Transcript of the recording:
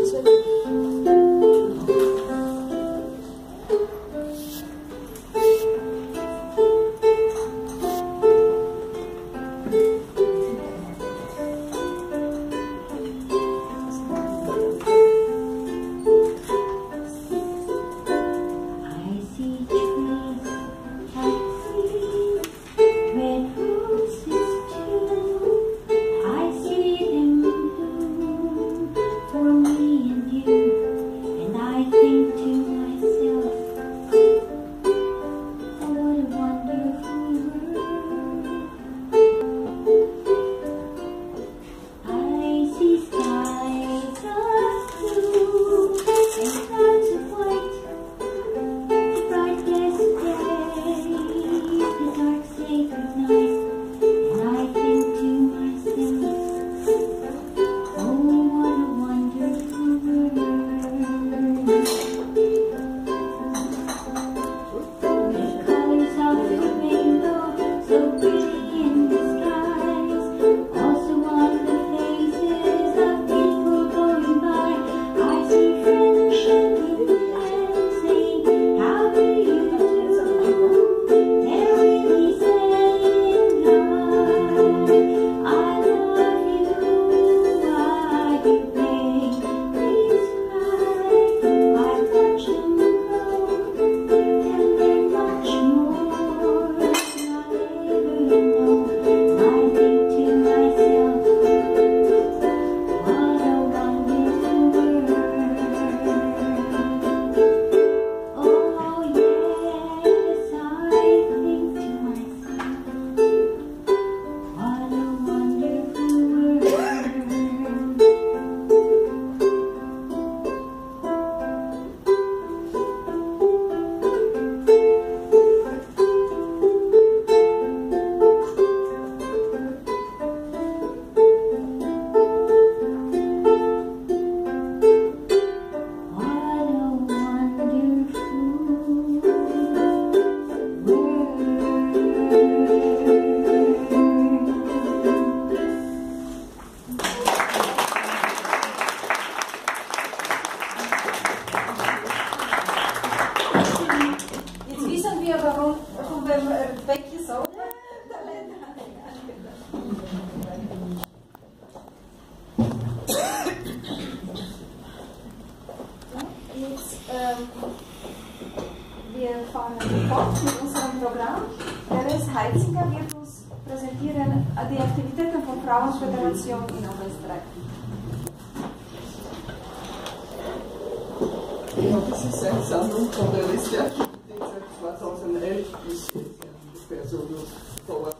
Wir fahren fort mit unserem Programm. Teres Heitzinger wird uns präsentieren die Aktivitäten von Frauenföderation in Oberösterreich. Ja, das ist eine Sammlung von der Liste, die seit 2011 bis jetzt ungefähr so vor Ort